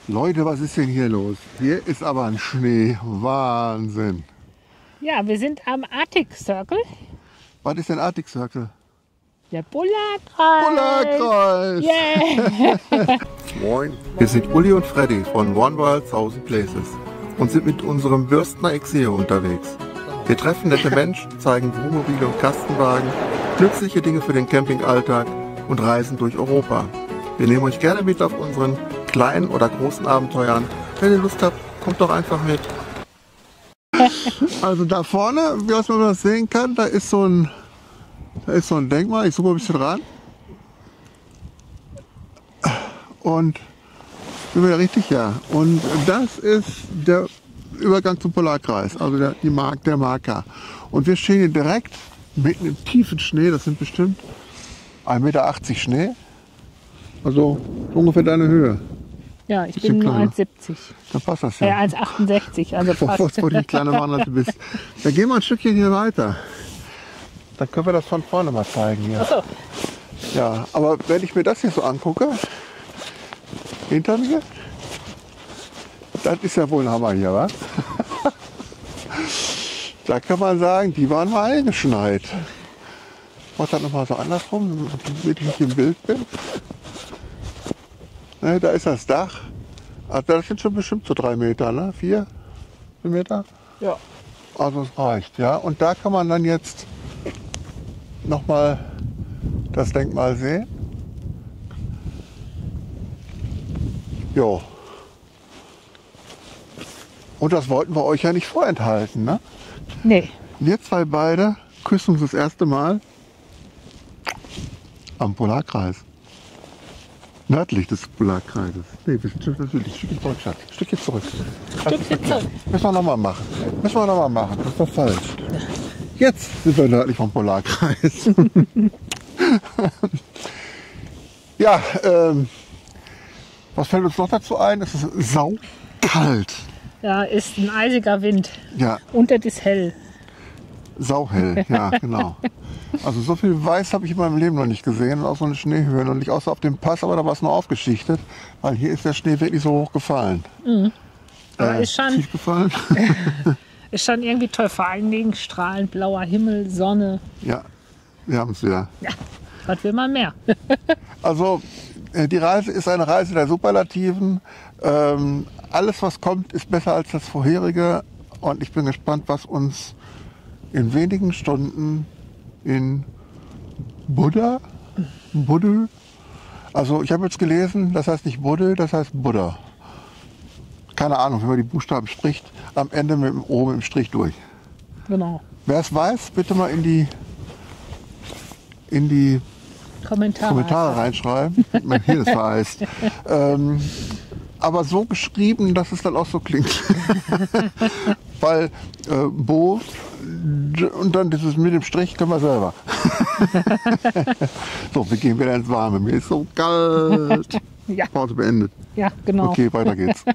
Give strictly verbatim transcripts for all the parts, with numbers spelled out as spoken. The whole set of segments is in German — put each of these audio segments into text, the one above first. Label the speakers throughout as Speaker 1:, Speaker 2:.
Speaker 1: Leute, was ist denn hier los? Hier ist aber ein Schnee. Wahnsinn.
Speaker 2: Ja, wir sind am Arctic Circle.
Speaker 1: Was ist denn Arctic Circle?
Speaker 2: Der Polarkreis.
Speaker 1: Polarkreis.
Speaker 2: Yeah.
Speaker 1: Moin. Wir sind Uli und Freddy von One World Thousand Places und sind mit unserem Bürstner Exeo unterwegs. Wir treffen nette Menschen, zeigen Wohnmobile und Kastenwagen, nützliche Dinge für den Campingalltag und reisen durch Europa. Wir nehmen euch gerne mit auf unseren kleinen oder großen Abenteuern. Wenn ihr Lust habt, kommt doch einfach mit. Also da vorne, wie man das sehen kann, da ist so ein, da ist so ein Denkmal. Ich suche ein bisschen ran. Und sind wir da richtig? Ja. Und das ist der Übergang zum Polarkreis, also der, die Mark, der Marker. Und wir stehen hier direkt mitten im tiefen Schnee. Das sind bestimmt ein Meter achtzig Schnee. Also ungefähr deine Höhe.
Speaker 2: Ja, ich
Speaker 1: Bisschen
Speaker 2: bin nur
Speaker 1: kleiner.
Speaker 2: eins siebzig.
Speaker 1: Dann passt das
Speaker 2: Äh,
Speaker 1: ja.
Speaker 2: eins achtundsechzig, also
Speaker 1: Vor
Speaker 2: fast.
Speaker 1: vor die kleine Mann, als du bist. Dann gehen wir ein Stückchen hier weiter. Dann können wir das von vorne mal zeigen hier.
Speaker 2: Achso,
Speaker 1: Ja, aber wenn ich mir das hier so angucke, hinter mir, das ist ja wohl ein Hammer hier, was? Da kann man sagen, die waren mal eingeschneit. Ich mach das nochmal so andersrum, damit ich nicht im Bild bin. Ne, da ist das Dach. Also das sind schon bestimmt so drei Meter, ne? Vier Meter?
Speaker 2: ja.
Speaker 1: Also es reicht, ja. Und da kann man dann jetzt nochmal das Denkmal sehen. Jo. Und das wollten wir euch ja nicht vorenthalten, ne?
Speaker 2: Nee,
Speaker 1: Wir zwei beide küssen uns das erste Mal am Polarkreis. Nördlich des Polarkreises. Nee, wir sind schon südlich. Ein Stückchen zurück, Schatz. Ein Stückchen zurück.
Speaker 2: Stückchen zurück.
Speaker 1: Müssen wir nochmal machen. Müssen wir nochmal machen. Das ist doch falsch. Jetzt sind wir nördlich vom Polarkreis. Ja, ähm, was fällt uns noch dazu ein? Es ist saukalt.
Speaker 2: Ja, ist ein eisiger Wind.
Speaker 1: Ja,
Speaker 2: Und das ist hell.
Speaker 1: sauhell. Ja, genau. Also so viel Weiß habe ich in meinem Leben noch nicht gesehen. Und auch so eine Schneehöhe noch nicht, außer auf dem Pass, aber da war es nur aufgeschichtet. Weil hier ist der Schnee wirklich so hoch gefallen.
Speaker 2: Aber
Speaker 1: Äh,
Speaker 2: ist schon,
Speaker 1: tief gefallen.
Speaker 2: ist schon irgendwie toll. Vor allen Dingen strahlend blauer Himmel, Sonne.
Speaker 1: Ja, wir haben es wieder.
Speaker 2: Ja, was will man mehr?
Speaker 1: Also äh, die Reise ist eine Reise der Superlativen. Ähm, alles, was kommt, ist besser als das vorherige. Und ich bin gespannt, was uns in wenigen Stunden in Buddha, Buddha, also ich habe jetzt gelesen, das heißt nicht Buddha, das heißt Buddha. Keine Ahnung, wie man die Buchstaben spricht. Am Ende mit dem O mit dem Strich durch.
Speaker 2: Genau.
Speaker 1: Wer es weiß, bitte mal in die, in die
Speaker 2: Kommentare.
Speaker 1: Kommentare reinschreiben, man hier das heißt. ähm, aber so geschrieben, dass es dann auch so klingt. Weil äh, Bo und dann dieses mit dem Strich können wir selber. So, wir gehen wieder ins Warme. Mir ist so kalt.
Speaker 2: Ja.
Speaker 1: Pause beendet.
Speaker 2: Ja, genau.
Speaker 1: Okay, weiter geht's.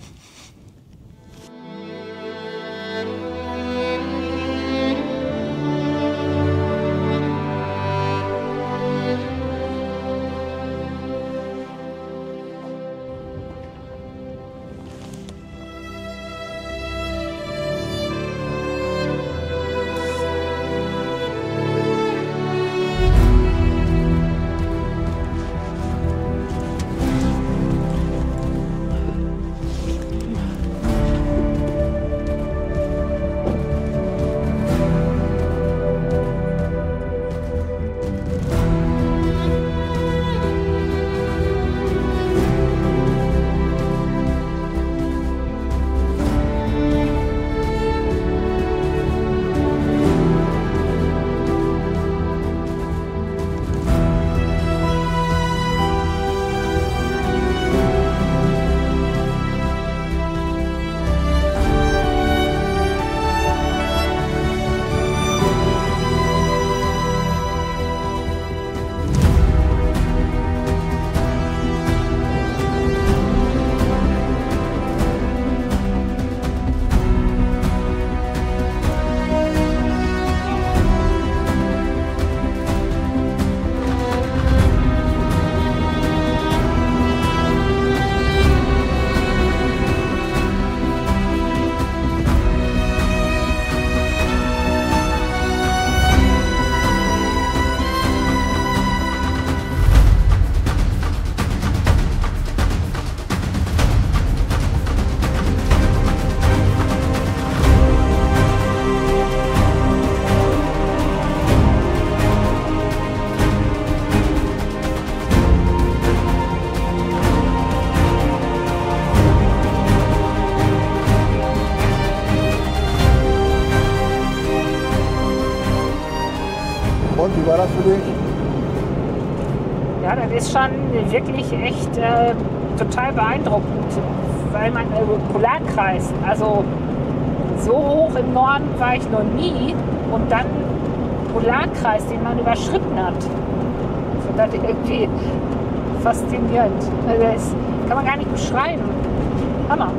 Speaker 1: war das für dich?
Speaker 2: Ja, das ist schon wirklich echt äh, total beeindruckend, weil man äh, Polarkreis, also so hoch im Norden war ich noch nie und dann Polarkreis, den man überschritten hat. Also das ist irgendwie faszinierend. Also das kann man gar nicht beschreiben. Hammer.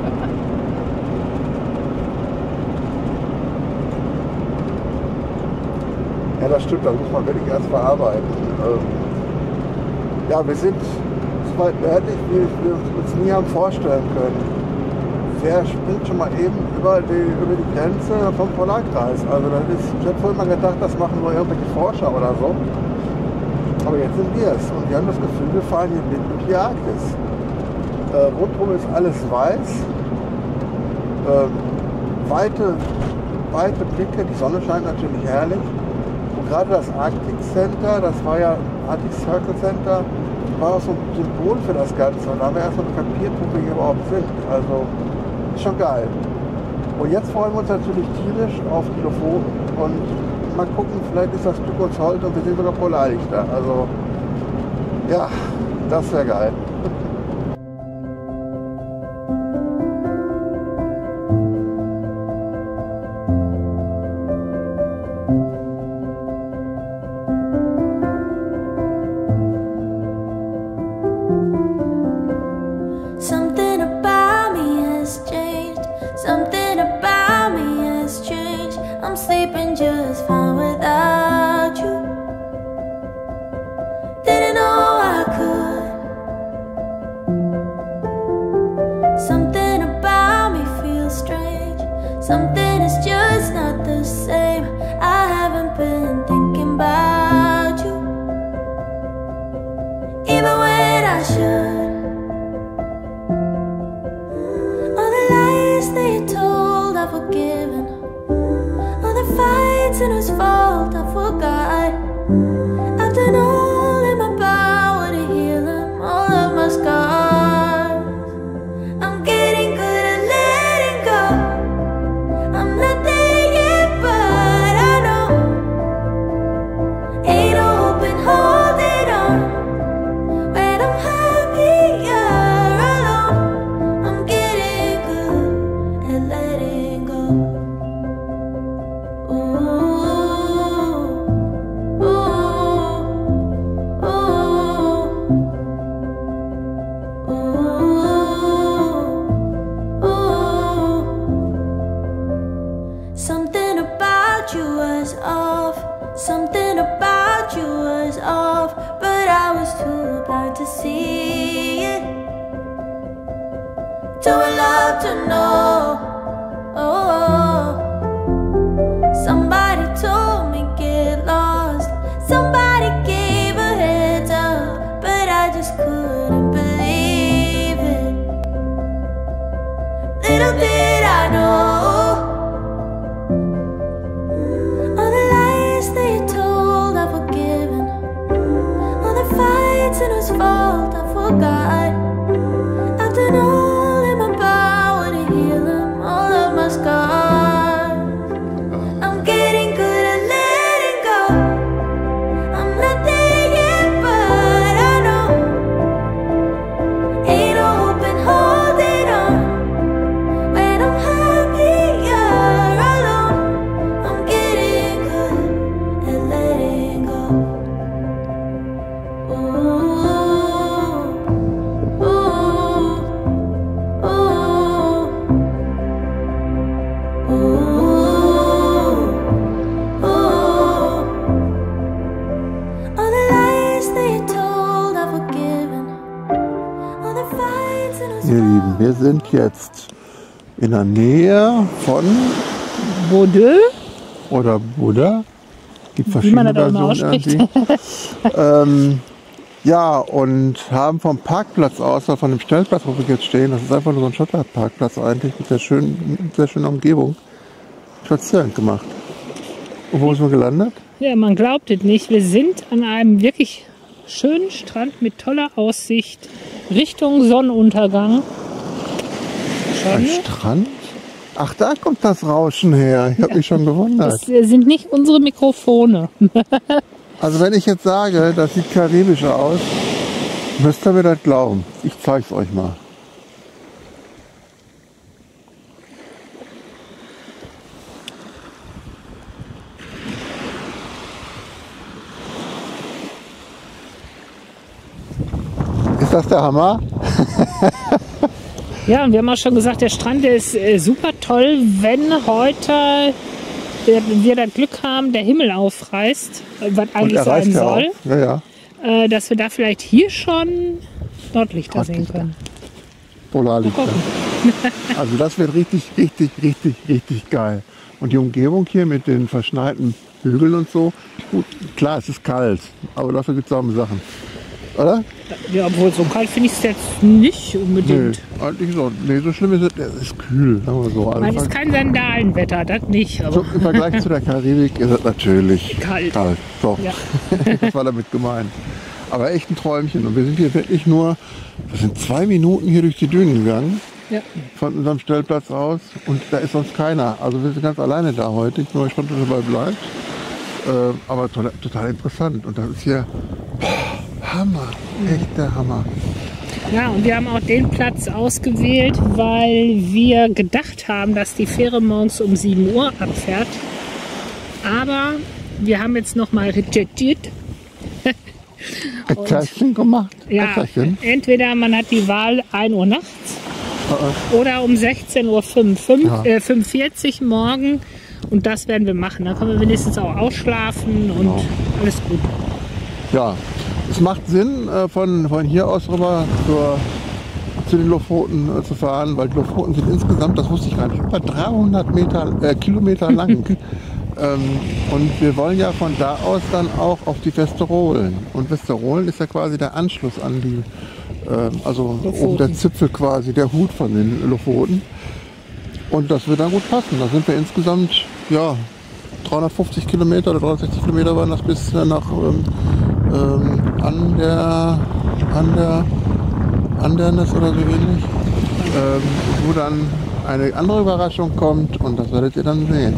Speaker 1: Ja, das stimmt, das muss man wirklich erst verarbeiten. Ähm, ja, wir sind so weit nördlich, wie wir uns nie haben vorstellen können. Wer springt schon mal eben über die, über die Grenze vom Polarkreis? Also das ist, ich habe vorhin mal gedacht, das machen nur irgendwelche Forscher oder so. Aber jetzt sind wir es und wir haben das Gefühl, wir fahren hier mitten durch die Arktis. Äh, rundherum ist alles weiß. Äh, weite, weite Blicke, die Sonne scheint natürlich herrlich. Und gerade das Arctic Center, das war ja Arctic Circle Center, war auch so ein Symbol für das Ganze. Und da haben wir erstmal kapiert, wo wir hier überhaupt sind. Also ist schon geil. Und jetzt freuen wir uns natürlich tierisch auf die Lofoten und mal gucken, vielleicht ist das Stück uns heute und wir sehen sogar Polarlichter. Also ja, das wäre geil.
Speaker 3: Something about me has changed. Something about me has changed. I'm sleeping just fine without you. Didn't know I could. Something about me feels strange. Something is just not the same. I haven't been thinking about you, even when I should. Forgiven all the fights and whose fault I forgot. I've done all in my power to heal them, all of my scars. I'm getting good at letting go. I'm not there yet, but I know ain't no hope in holding on when I'm happier alone. I'm getting good at letting go. Something about you was off. Something about you was off, but I was too blind to see it. Too in love to know. Oh, somebody told me get lost. Somebody gave a heads up, but I just couldn't believe it. Little did I know. And whose fault I forgot. I've done all in my power to heal them, all of my scars. I'm getting good at letting go. I'm not there yet, but I know ain't no hope in holding on when I'm happier alone. I'm getting good at letting go.
Speaker 1: Ihr Lieben, wir sind jetzt in der Nähe von
Speaker 2: Bodø,
Speaker 1: oder Buddha. Gibt
Speaker 2: wie
Speaker 1: verschiedene
Speaker 2: man das auch immer
Speaker 1: Versionen
Speaker 2: ausspricht.
Speaker 1: irgendwie. ähm, ja, und haben vom Parkplatz aus, oder von dem Stellplatz, wo wir jetzt stehen, das ist einfach nur so ein Schotterparkplatz eigentlich, mit der schönen, sehr schönen Umgebung, spazieren gemacht. Und wo sind wir gelandet?
Speaker 2: Ja, man glaubt es nicht. Wir sind an einem wirklich schönen Strand mit toller Aussicht Richtung Sonnenuntergang.
Speaker 1: Ein Strand? Ach, da kommt das Rauschen her. Ich habe mich schon gewundert.
Speaker 2: Das sind nicht unsere Mikrofone.
Speaker 1: Also wenn ich jetzt sage, das sieht karibischer aus, müsst ihr mir das glauben. Ich zeig's euch mal. Ist das der Hammer?
Speaker 2: Ja, und wir haben auch schon gesagt, der Strand der ist äh, super toll, wenn heute äh, wir das Glück haben, der Himmel aufreißt, äh, was eigentlich sein soll,
Speaker 1: ja, ja.
Speaker 2: Äh, dass wir da vielleicht hier schon Nordlichter sehen können.
Speaker 1: Polarlichter. Also das wird richtig, richtig, richtig, richtig geil. Und die Umgebung hier mit den verschneiten Hügeln und so, gut, klar, es ist kalt, aber dafür gibt es auch Sachen. Oder?
Speaker 2: Ja, obwohl so kalt finde ich es jetzt nicht unbedingt.
Speaker 1: Nee, eigentlich so. Nee, so schlimm ist es. Es ist kühl, sagen wir so.
Speaker 2: Es ist kein Sandalenwetter, das nicht. Aber
Speaker 1: so, im Vergleich zu der Karibik ist es natürlich
Speaker 2: kalt.
Speaker 1: kalt. So.
Speaker 2: Ja.
Speaker 1: Das war damit gemeint. Aber echt ein Träumchen. Und wir sind hier wirklich nur, wir sind zwei Minuten hier durch die Dünen gegangen.
Speaker 2: Ja.
Speaker 1: Von unserem Stellplatz aus. Und da ist sonst keiner. Also wir sind ganz alleine da heute. Ich bin mal gespannt, was dabei bleibt. Äh, aber total, total interessant. Und das ist hier... Boah, Hammer, echt der Hammer.
Speaker 2: Ja, und wir haben auch den Platz ausgewählt, weil wir gedacht haben, dass die Fähre morgens um sieben Uhr abfährt. Aber wir haben jetzt noch mal recherchiert.
Speaker 1: Recherchen gemacht?
Speaker 2: Ja, entweder man hat die Wahl ein Uhr nachts uh-uh. oder um sechzehn Uhr fünfundvierzig ja. äh, morgen. Und das werden wir machen. Dann können wir wenigstens auch ausschlafen und genau. Alles gut.
Speaker 1: Ja. Es macht Sinn, von, von hier aus rüber zur, zu den Lofoten zu fahren, weil die Lofoten sind insgesamt, das wusste ich gar nicht, über dreihundert Meter, äh, Kilometer lang. ähm, und wir wollen ja von da aus dann auch auf die Vesterolen. Und Vesterolen ist ja quasi der Anschluss an die, äh, also oben der Zipfel quasi, der Hut von den Lofoten. Und das wird dann gut passen. Da sind wir insgesamt, ja, dreihundertfünfzig Kilometer oder dreihundertsechzig Kilometer waren das bis nach... Ähm, Ähm, an der an der Andernes oder so ähnlich, ähm, wo dann eine andere Überraschung kommt und das werdet ihr dann sehen.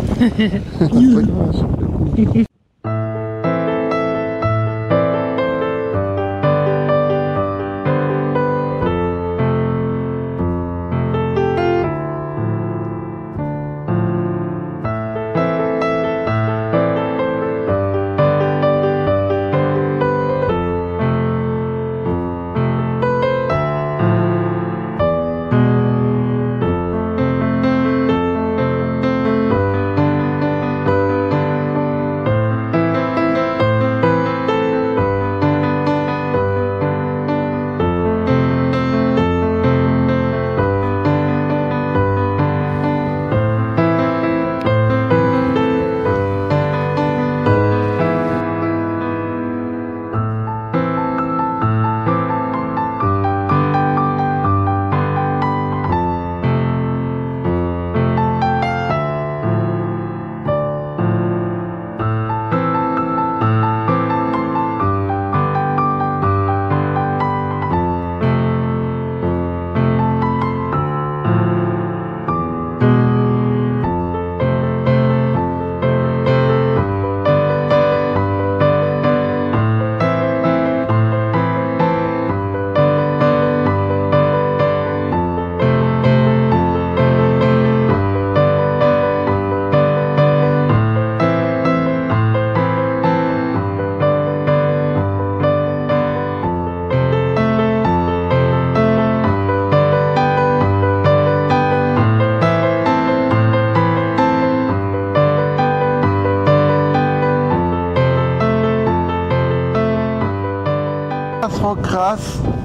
Speaker 1: Das war krass.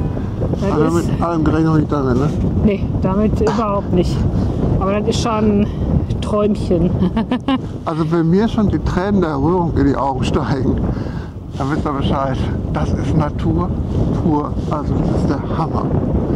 Speaker 2: Das
Speaker 1: also
Speaker 2: ist,
Speaker 1: mit allem gerechnet noch nicht damit, ne?
Speaker 2: Nee, damit überhaupt nicht. Aber das ist schon ein Träumchen.
Speaker 1: Also wenn mir schon die Tränen der Rührung in die Augen steigen, dann wisst ihr Bescheid. Das ist Natur pur. Also das ist der Hammer.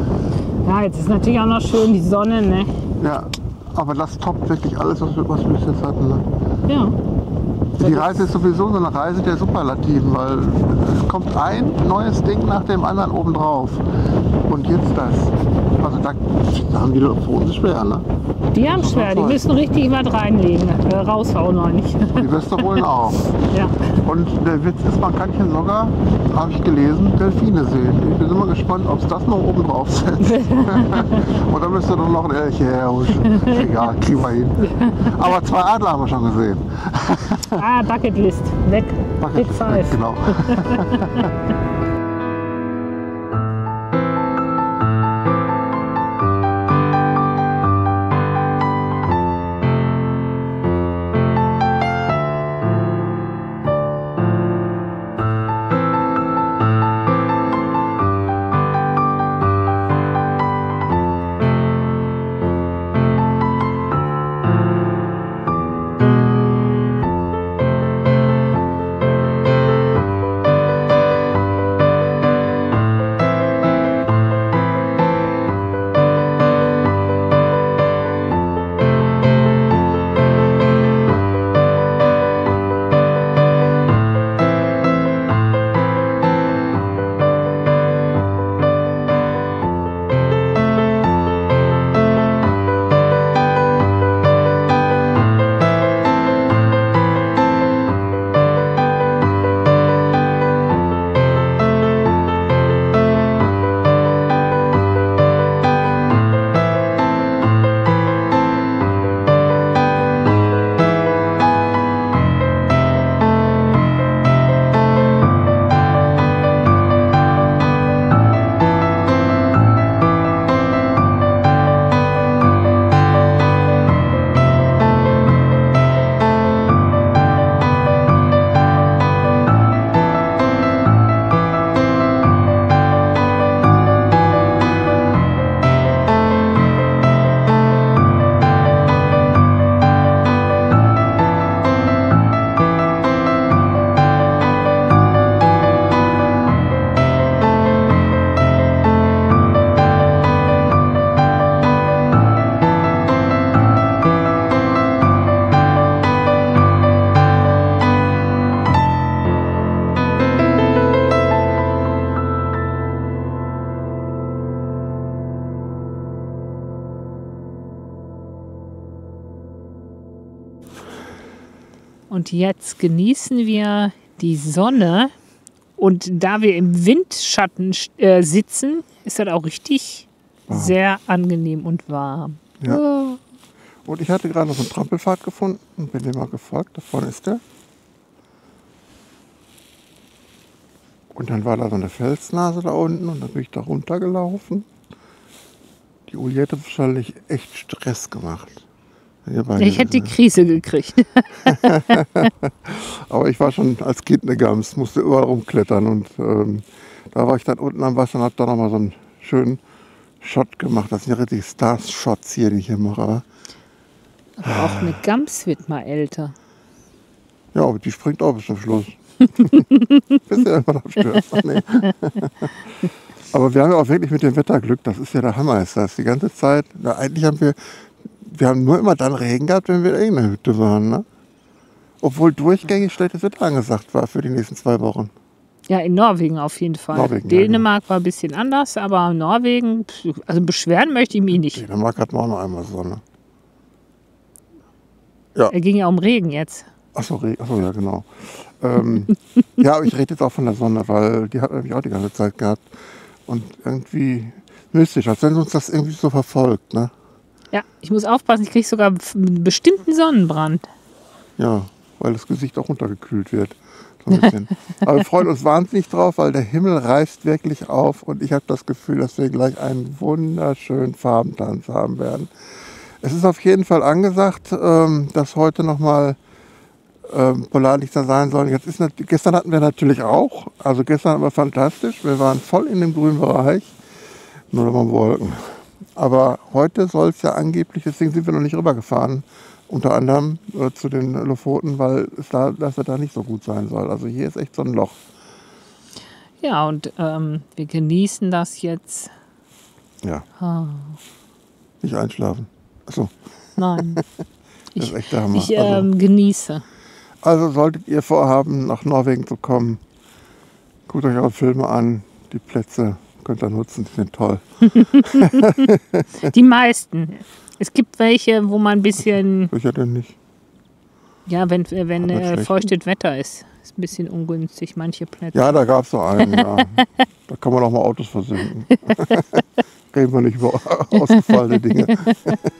Speaker 2: Ja, jetzt ist natürlich auch noch schön die Sonne, ne?
Speaker 1: Ja, aber das toppt wirklich alles, was wir, was wir bis jetzt hatten, ne?
Speaker 2: Ja.
Speaker 1: Die Reise ist sowieso so eine Reise der Superlativen, weil es kommt ein neues Ding nach dem anderen obendrauf. Und jetzt das. Also da, da haben die Lofoten schwer, ne?
Speaker 2: Die haben schwer, die müssen richtig was reinlegen. Äh, raushauen noch nicht.
Speaker 1: Die Westerolen auch.
Speaker 2: Ja.
Speaker 1: Und der Witz ist, man kann hier sogar, habe ich gelesen, Delfine sehen. Ich bin immer gespannt, ob es das noch oben drauf setzt. Und dann müsste doch noch ein Elch herhuschen. Egal, kriegen wir hin. Aber zwei Adler haben wir schon gesehen.
Speaker 2: Ah, Bucketlist. Weg.
Speaker 1: Bucket,
Speaker 2: Big Five.
Speaker 1: genau.
Speaker 2: Und jetzt genießen wir die Sonne. Und da wir im Windschatten äh, sitzen, ist das auch richtig
Speaker 1: Ah.
Speaker 2: sehr angenehm und warm.
Speaker 1: Ja.
Speaker 2: Oh.
Speaker 1: Und ich hatte gerade noch so einen Trampelpfad gefunden und bin dem mal gefolgt. Da vorne ist der. Und dann war da so eine Felsnase da unten und dann bin ich da runtergelaufen. Die Uli hätte wahrscheinlich echt Stress gemacht. Ihr beide-
Speaker 2: Ich hätte die Krise gekriegt.
Speaker 1: Aber ich war schon als Kind eine Gams, musste überall rumklettern. Und ähm, da war ich dann unten am Wasser und habe da nochmal so einen schönen Shot gemacht. Das sind ja richtig Stars-Shots hier, die ich hier mache.
Speaker 2: Aber auch eine Gams wird mal älter.
Speaker 1: Ja, aber die springt auch bis zum Schluss. Bis er irgendwann abstürzt. Ach, nee. Aber wir haben ja auch wirklich mit dem Wetter Glück. Das ist ja der Hammer. Ist das die ganze Zeit. Na, eigentlich haben wir, wir haben nur immer dann Regen gehabt, wenn wir in der Hütte waren. Ne? Obwohl durchgängig schlechtes Wetter angesagt war für die nächsten zwei Wochen.
Speaker 2: Ja, in Norwegen auf jeden Fall.
Speaker 1: Norwegen, ja,
Speaker 2: Dänemark war ein bisschen anders, aber Norwegen, pf, also beschweren möchte ich mich nicht.
Speaker 1: Dänemark hat man auch noch einmal Sonne. Ja.
Speaker 2: Er ging ja um Regen jetzt.
Speaker 1: Achso, Re- Achso, ja, genau. Ähm, ja, aber ich rede jetzt auch von der Sonne, weil die hat nämlich auch die ganze Zeit gehabt. Und irgendwie mystisch, als wenn uns das irgendwie so verfolgt, ne?
Speaker 2: Ja, ich muss aufpassen, ich kriege sogar einen bestimmten Sonnenbrand.
Speaker 1: Ja, weil das Gesicht auch runtergekühlt wird. So ein bisschen. Aber wir freuen uns wahnsinnig drauf, weil der Himmel reißt wirklich auf und ich habe das Gefühl, dass wir gleich einen wunderschönen Farbentanz haben werden. Es ist auf jeden Fall angesagt, ähm, dass heute nochmal ähm, Polarlichter sein sollen. Jetzt ist, nat- gestern hatten wir natürlich auch, also gestern war fantastisch, wir waren voll in dem grünen Bereich, nur noch mal Wolken. Aber heute soll es ja angeblich, deswegen sind wir noch nicht rübergefahren, unter anderem äh, zu den Lofoten, weil es da, das Wetter nicht so gut sein soll. Also hier ist echt so ein Loch.
Speaker 2: Ja, und ähm, wir genießen das jetzt.
Speaker 1: Ja,
Speaker 2: Ah,
Speaker 1: nicht einschlafen. Achso,
Speaker 2: nein,
Speaker 1: das
Speaker 2: ich,
Speaker 1: ist echt der Hammer.
Speaker 2: ich
Speaker 1: also,
Speaker 2: ähm, genieße.
Speaker 1: also solltet ihr vorhaben, nach Norwegen zu kommen, guckt euch eure Filme an. Die Plätze könnt ihr nutzen, die sind toll.
Speaker 2: Die meisten. Es gibt welche, wo man ein bisschen,
Speaker 1: Sicher denn nicht.
Speaker 2: ja, wenn, wenn
Speaker 1: Aber
Speaker 2: äh,
Speaker 1: schlecht.
Speaker 2: feuchtes Wetter ist, ist ein bisschen ungünstig, manche Plätze.
Speaker 1: Ja, da gab es so einen, ja. Da kann man auch mal Autos versinken. Reden wir nicht über ausgefallene Dinge.